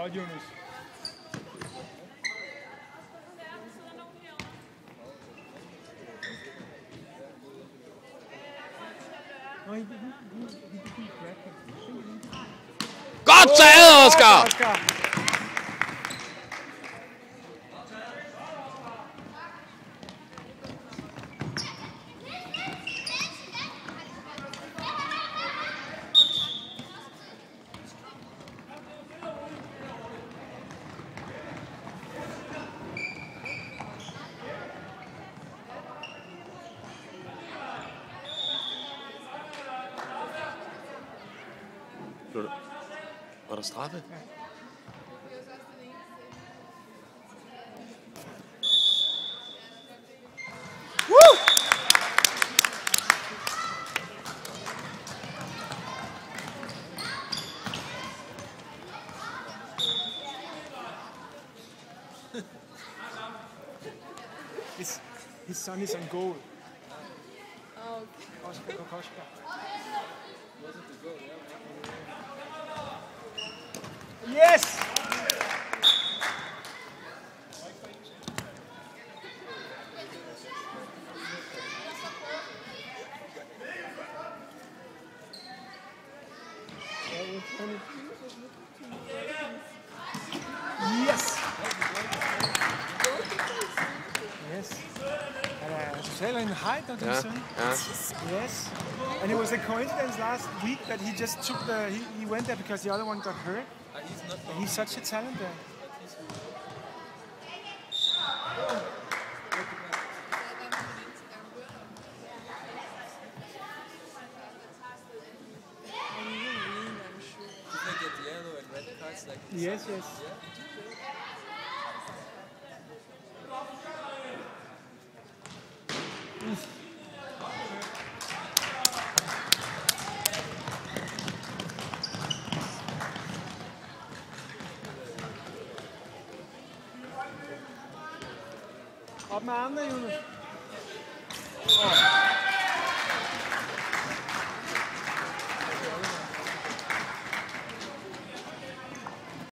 Godt, Jonas. Godt taget, Oscar! Var der straffe? Ja. His son is on goal. Oh, okay. Oscar Kokoschka. Yes! Yes! Yes. Total in height, don't you think? Yes. And it was a coincidence last week that he just took he went there because the other one got hurt. He's such a talent there. Yes, yes. Op med armene, Jonas.